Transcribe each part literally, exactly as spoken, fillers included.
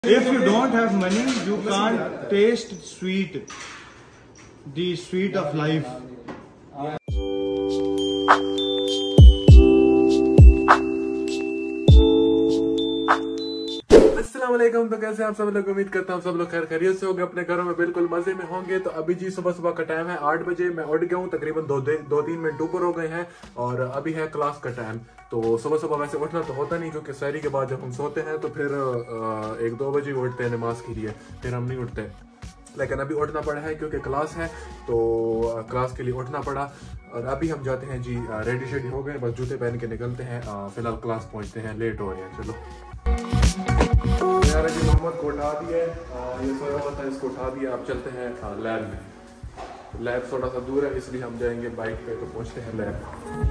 If you don't have money, you can't taste sweet, the sweet of life. अस्सलाम वालेकुम। तो कैसे आप सब लोग, उम्मीद करता हूँ सब लोग खैर खैरियत से होंगे, अपने घरों में बिल्कुल मजे में होंगे। तो अभी जी सुबह सुबह का टाइम है आठ बजे, मैं उठ गया हूँ, तकरीबन दो दो तीन मिनट ऊपर हो गए हैं और अभी है क्लास का टाइम। तो सुबह सुबह वैसे उठना तो होता नहीं, क्योंकि सहरी के बाद जब हम सोते हैं तो फिर एक दो बजे उठते हैं नमाज के लिए, फिर हम नहीं उठते। लेकिन अभी उठना पड़ा है क्योंकि क्लास है, तो क्लास के लिए उठना पड़ा। और अभी हम जाते हैं जी, रेडी शेडी हो गए, बस जूते पहन के निकलते हैं। फिलहाल क्लास पहुंचते हैं, लेट हो रहे हैं। चलो यार, जी मोहम्मद को उठा दिया, ये सोया हुआ था, इसको उठा दिया। अब चलते हैं लैब में। लैब थोड़ा सा दूर है, इसलिए हम जाएंगे बाइक पे, तो पहुंचते हैं लैब।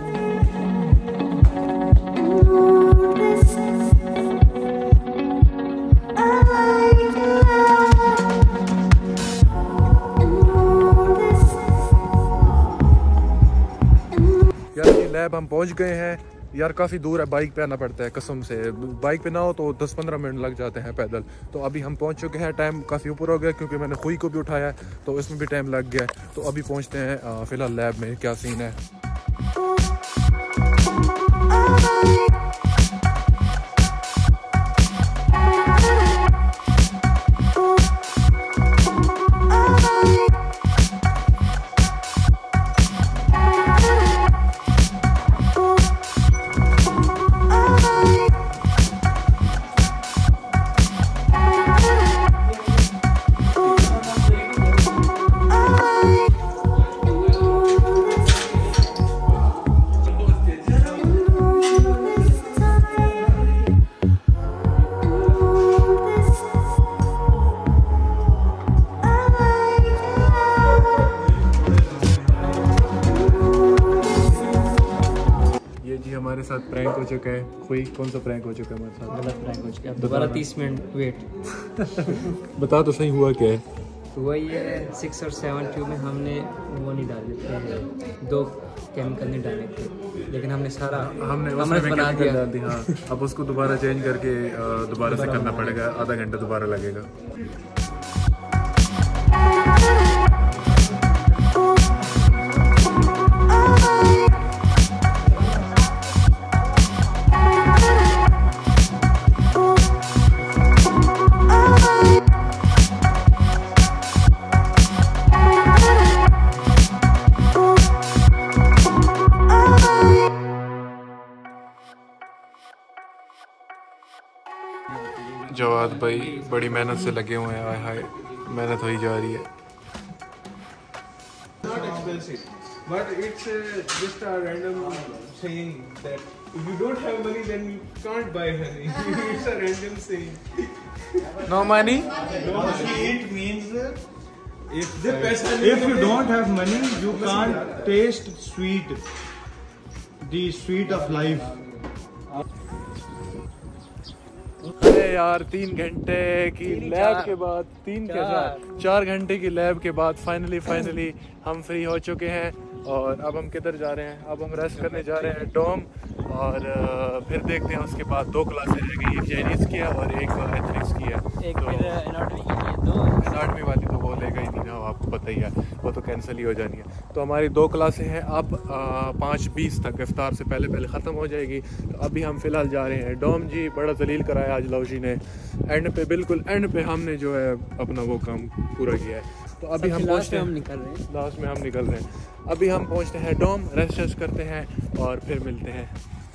लैब हम पहुंच गए हैं यार, काफ़ी दूर है, बाइक पे आना पड़ता है कसम से। बाइक पे ना हो तो दस पंद्रह मिनट लग जाते हैं पैदल। तो अभी हम पहुंच चुके हैं, टाइम काफ़ी ऊपर हो गया क्योंकि मैंने खुई को भी उठाया है, तो इसमें भी टाइम लग गया। तो अभी पहुंचते हैं फ़िलहाल लैब में, क्या सीन है। हमारे साथ प्रैंक हो चुका है। कोई कौन सा प्रैंक हो चुका है हमारे साथ? गलत प्रैंक हो चुका है। दोबारा तीस मिनट वेट। बता तो सही, हुआ क्या है? हुआ ये सिक्स और सेवन ट्यूब में हमने वो नहीं डाले थे, दो केमिकल नहीं डाले थे, लेकिन हमने सारा हमने उसमें बना दिया डाल दी। हाँ, अब उसको दोबारा चेंज करके दोबारा से करना पड़ेगा, आधा घंटा दोबारा लगेगा। जवाद भाई बड़ी मेहनत से लगे हुए हैं, हाय हाय मेहनत हो ही जा रही है। Not expensive, but it's uh, just a random saying that if you don't have money, then you can't buy honey. It's a random saying. No money? No money. It means if the if you don't have money, you can't taste sweet, the sweet of life. अरे यार, तीन घंटे की lab के बाद, तीन के चार चार घंटे की लैब के बाद फाइनली फाइनली हम फ्री हो चुके हैं। और अब हम किधर जा रहे हैं? अब हम रेस्ट करने जा रहे हैं डोम, और फिर देखते हैं उसके बाद दो क्लासेस रह गई, एक चाइनीज़ की है और एक एथनिक्स की है। एक तो एनाटॉमी की है, दो एनाटॉमी वाली तो वो लेगा ही नहीं ना, आपको पता ही है, वो तो कैंसिल ही हो जानी है। तो हमारी दो क्लासें हैं, अब पाँच बीस तक इफ्तार से पहले पहले ख़त्म हो जाएगी। तो अभी हम फ़िलहाल जा रहे हैं डोम। जी बड़ा जलील कराया आज लौजी ने, एंड पे बिल्कुल एंड पे हमने जो है अपना वो काम पूरा किया है। तो अभी हम पहुँचते हैं, हम निकल रहे हैं, लास्ट में हम निकल रहे हैं। अभी हम पहुँचते हैं डोम, रेस्ट वेस्ट करते हैं और फिर मिलते हैं।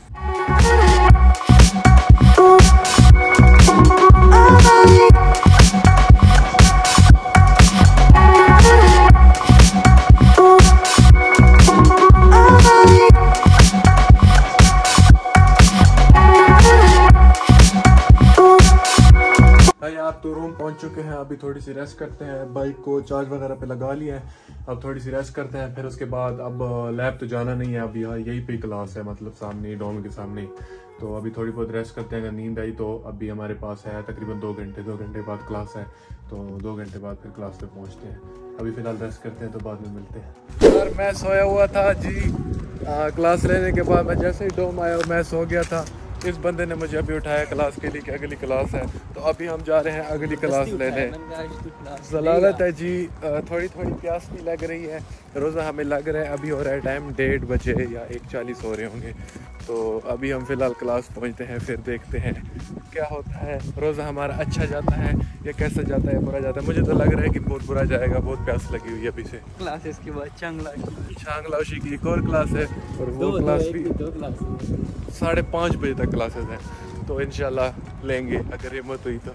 आप तो रूम पहुंच चुके हैं, अभी थोड़ी सी रेस्ट करते हैं, बाइक को चार्ज वगैरह पे लगा लिया है। अब थोड़ी सी रेस्ट करते हैं, फिर उसके बाद अब लैब तो जाना नहीं है, अब यहाँ यहीं पे क्लास है, मतलब सामने डोम के सामने। तो अभी थोड़ी बहुत रेस्ट करते हैं, अगर नींद आई तो। अभी हमारे पास है तकरीबन दो घंटे दो घंटे बाद क्लास है, तो दो घंटे बाद फिर क्लास पे पहुंचते हैं। अभी फिलहाल रेस्ट करते हैं, तो बाद में मिलते हैं। यार मैं सोया हुआ था जी, आ, क्लास लेने के बाद मैं जैसे ही डोम आया मैं सो गया था। इस बंदे ने मुझे अभी उठाया क्लास के लिए कि अगली क्लास है, तो अभी हम जा रहे हैं अगली क्लास लेने। जलालत है जी, थोड़ी थोड़ी प्यास भी लग रही है, रोज़ा हमें लग रहा है अभी हो रहा है टाइम डेढ़ बजे या एक चालीस हो रहे होंगे। तो अभी हम फ़िलहाल क्लास पहुंचते हैं, फिर देखते हैं क्या होता है। रोज़ा हमारा अच्छा जाता है या कैसा जाता है, बुरा जाता है? मुझे तो लग रहा है कि बहुत बुरा जाएगा, बहुत प्यास लगी हुई है अभी से। क्लासेस के बाद चांगलाशी चांगलाशी की एक और क्लास है और वो दो, क्लास दो, भी दो क्लास साढ़े पाँच बजे तक क्लासेस हैं, तो इंशाल्लाह लेंगे अगर हिम्मत हुई तो।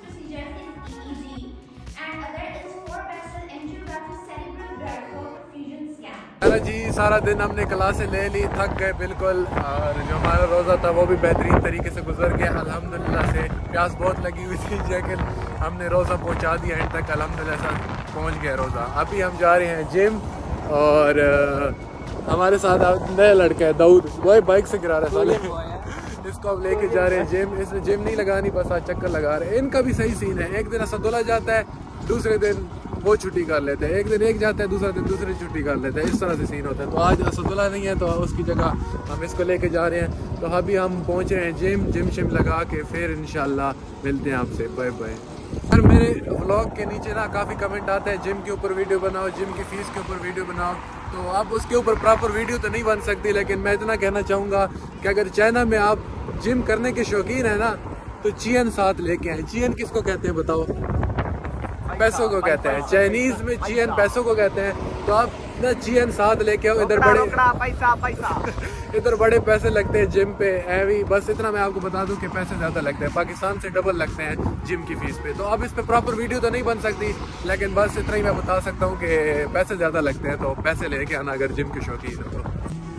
चलो जी, सारा दिन हमने क्लासें ले ली, थक गए बिल्कुल, और जो हमारा रोज़ा था वो भी बेहतरीन तरीके से गुजर गया अल्हम्दुलिल्लाह से। प्यास बहुत लगी हुई थी लेकिन हमने रोज़ा पहुंचा दिया एंड तक, अल्हम्दुलिल्लाह से पहुंच गया रोज़ा। अभी हम जा रहे हैं जिम, और हमारे साथ नया लड़का है दाऊद, वही बाइक से गिरा रहा है साले। इसको अब लेके जा रहे हैं जिम। इसने जिम नहीं लगानी, बस आज चक्कर लगा रहे हैं। इनका भी सही सीन है, एक दिन असदुल्ला जाता है, दूसरे दिन वो छुट्टी कर लेते हैं, एक दिन एक जाता है, दूसरा दिन दूसरी छुट्टी कर लेते हैं, इस तरह से सीन होता है। तो आज असदुल्ला नहीं है तो उसकी जगह हम इसको लेके जा रहे हैं। तो अभी हम पहुँच रहे हैं जिम, जिम शिम लगा के फिर इंशाल्लाह मिलते हैं आपसे। Bye bye. सर मेरे व्लॉग के नीचे ना काफ़ी कमेंट आते हैं जिम के ऊपर वीडियो बनाओ, जिम की फ़ीस के ऊपर वीडियो बनाओ, तो आप उसके ऊपर प्रॉपर वीडियो तो नहीं बन सकती, लेकिन मैं इतना कहना चाहूँगा कि अगर चाइना में आप जिम करने के शौकीन है ना तो चियन साथ लेके आए। चियन किसको कहते हैं बताओ? पैसों को कहते हैं, चाइनीज में चियन पैसों को कहते हैं। तो आप ना चियन साथ लेके आओ, इधर बड़े पैसा पैसा इधर बड़े पैसे लगते हैं जिम पे हैवी। बस इतना मैं आपको बता दूं कि पैसे ज़्यादा लगते हैं, पाकिस्तान से डबल लगते हैं जिम की फीस पे। तो अब इस पे प्रॉपर वीडियो तो नहीं बन सकती, लेकिन बस इतना ही मैं बता सकता हूँ कि पैसे ज़्यादा लगते हैं, तो पैसे लेके आना अगर जिम के शौकीन हो तो।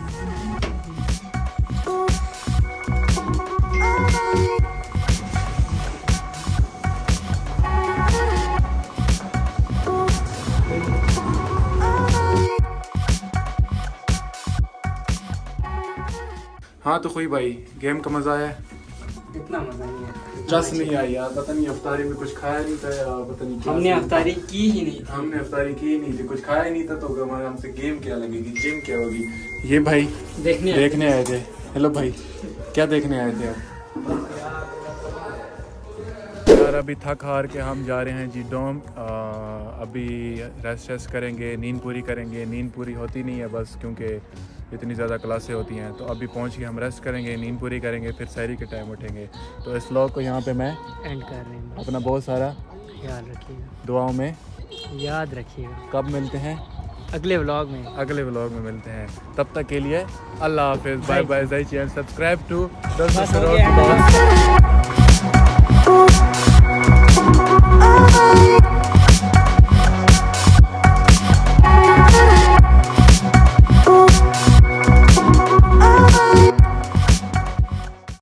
हाँ तो कोई भाई, गेम का मजा आया? इतना मजा नहीं है, रस नहीं आई यार, पता नहीं अफ्तारी में कुछ खाया नहीं था यार, पता नहीं हमने अफ्तारी की ही नहीं, हमने अफ्तारी की ही नहीं थी, कुछ खाया ही नहीं था, तो हमारे हमसे गेम क्या लगेगी, गेम क्या होगी? ये भाई देखने देखने आए थे। हेलो भाई, क्या देखने आए थे आप? यार अभी थक हार के हम जा रहे हैं जी डोम। आ, अभी रेस्ट वेस्ट करेंगे, नींद पूरी करेंगे। नींद पूरी होती नहीं है बस क्योंकि इतनी ज़्यादा क्लासें होती हैं, तो अभी पहुंच के हम रेस्ट करेंगे, नींद पूरी करेंगे, फिर सहरी के टाइम उठेंगे। तो इस व्लॉग को यहाँ पे मैं एंड कर रहे हैं। अपना बहुत सारा ख्याल रखिएगा, दुआओं में याद रखिएगा। कब मिलते हैं? अगले व्लॉग में अगले व्लॉग में मिलते हैं। तब तक के लिए अल्लाह हाफिज़, बाय बाय, सब्सक्राइब टू